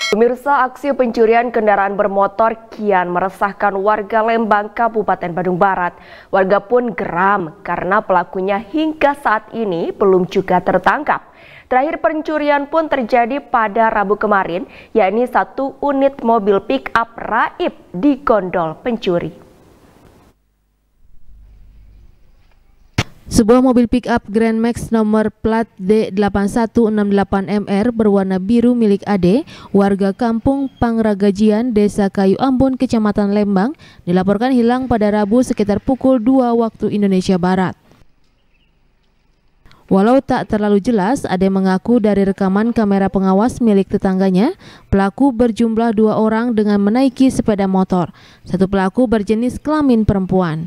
Pemirsa, aksi pencurian kendaraan bermotor kian meresahkan warga Lembang, Kabupaten Bandung Barat. Warga pun geram karena pelakunya hingga saat ini belum juga tertangkap. Terakhir pencurian pun terjadi pada Rabu kemarin, yakni satu unit mobil pick-up raib digondol pencuri. Sebuah mobil pick-up Grand Max nomor plat D8168MR berwarna biru milik Ade, warga kampung Pangragajian, Desa Kayu Ambon, Kecamatan Lembang, dilaporkan hilang pada Rabu sekitar pukul 2 waktu Indonesia Barat. Walau tak terlalu jelas, Ade mengaku dari rekaman kamera pengawas milik tetangganya, pelaku berjumlah 2 orang dengan menaiki sepeda motor. Satu pelaku berjenis kelamin perempuan.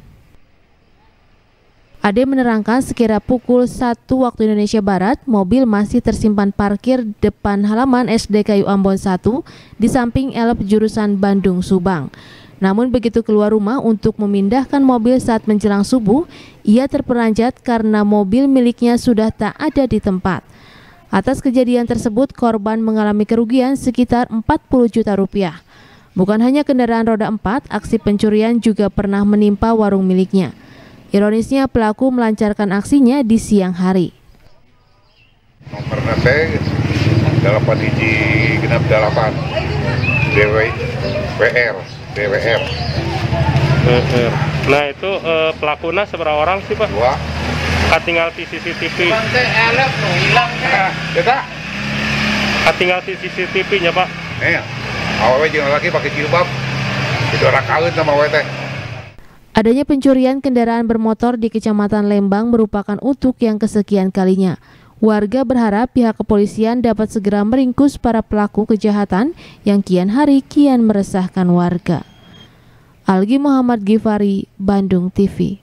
Ade menerangkan sekira pukul 1 waktu Indonesia Barat, mobil masih tersimpan parkir depan halaman SD Kayu Ambon 1 di samping elep jurusan Bandung Subang. Namun begitu keluar rumah untuk memindahkan mobil saat menjelang subuh, ia terperanjat karena mobil miliknya sudah tak ada di tempat. Atas kejadian tersebut, korban mengalami kerugian sekitar 40 juta rupiah. Bukan hanya kendaraan roda 4, aksi pencurian juga pernah menimpa warung miliknya. Ironisnya, pelaku melancarkan aksinya di siang hari. Nomornya teh 8 hiji genap 8 DWR. Nah itu pelakunya seberapa orang sih Pak? 2. Tinggal di CCTV. Tinggal di CCTV-nya Pak. Awewe jeung laki pakai jilbab. Itu orang kawin sama awewe teh. Adanya pencurian kendaraan bermotor di Kecamatan Lembang merupakan untuk yang kesekian kalinya. Warga berharap pihak kepolisian dapat segera meringkus para pelaku kejahatan yang kian hari kian meresahkan warga. Algi Muhammad Gifari, Bandung TV.